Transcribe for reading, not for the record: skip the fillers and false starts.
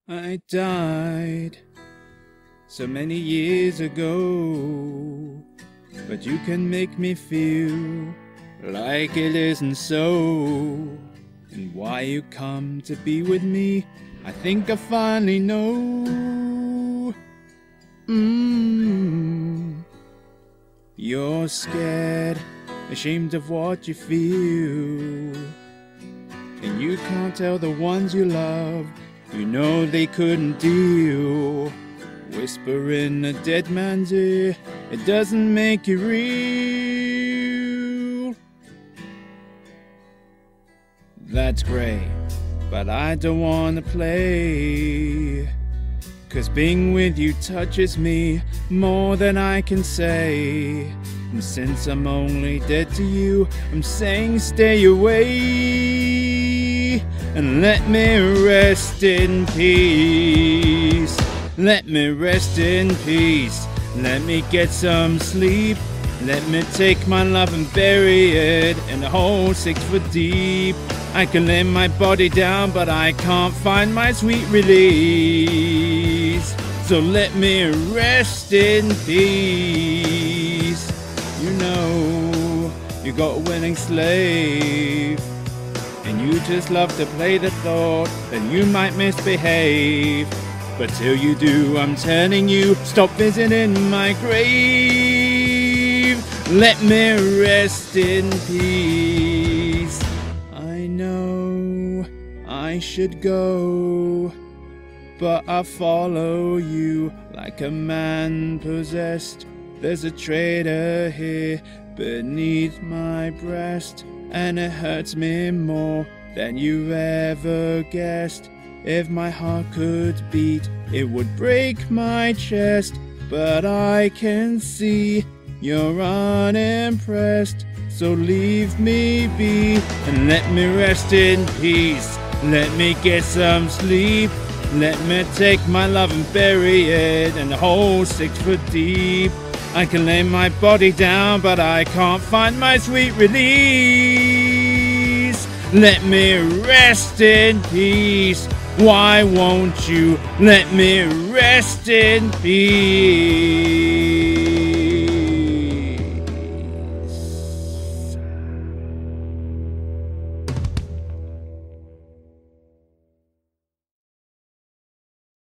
I died so many years ago, but you can make me feel like it isn't so. And why you come to be with me, I think I finally know. You're scared, ashamed of what you feel, and you can't tell the ones you love, you know they couldn't deal. Whisper in a dead man's ear, it doesn't make you real. That's great, but I don't wanna play, 'cause being with you touches me more than I can say. And since I'm only dead to you, I'm saying stay away. And let me rest in peace. Let me rest in peace. Let me get some sleep. Let me take my love and bury it in a hole 6 foot deep. I can lay my body down, but I can't find my sweet release. So let me rest in peace. You know, you got a willing slave, and you just love to play the thought that you might misbehave. But till you do, I'm telling you, stop visiting my grave. Let me rest in peace. I know I should go, but I follow you like a man possessed. There's a traitor here beneath my breast, and it hurts me more than you ever guessed. If my heart could beat, it would break my chest. But I can see you're unimpressed, so leave me be and let me rest in peace. Let me get some sleep. Let me take my love and bury it in a hole 6 foot deep. I can lay my body down, but I can't find my sweet release. Let me rest in peace. Why won't you let me rest in peace?